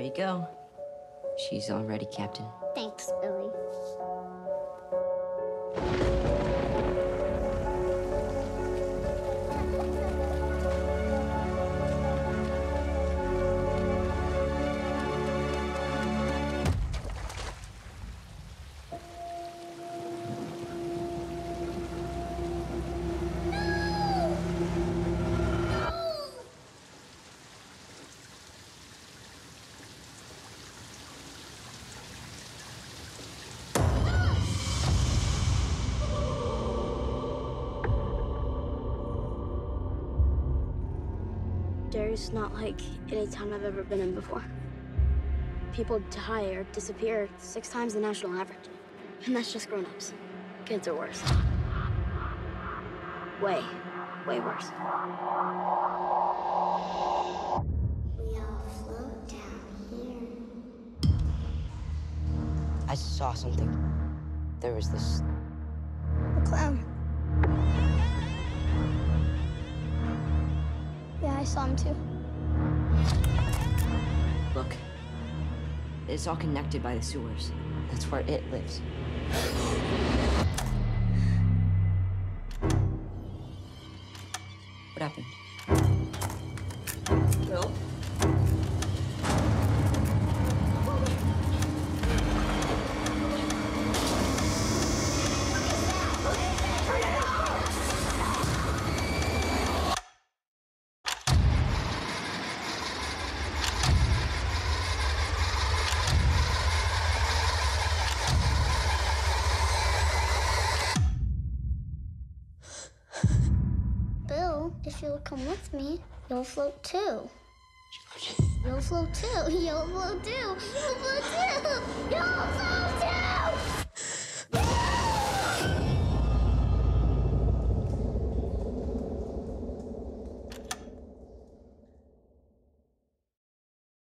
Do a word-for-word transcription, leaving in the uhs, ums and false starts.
you go. She's all ready, Captain. Thanks, Billy. Derry's not like any town I've ever been in before. People die or disappear six times the national average. And that's just grown-ups. Kids are worse. Way, way worse. We all float down here. I saw something. There was this... A clown. Yeah, I saw him too. Look. It's all connected by the sewers. That's where it lives. What happened? Bill? Bill, if you'll come with me, you'll float too. You'll float too. You'll float too. You'll float too. You'll float too.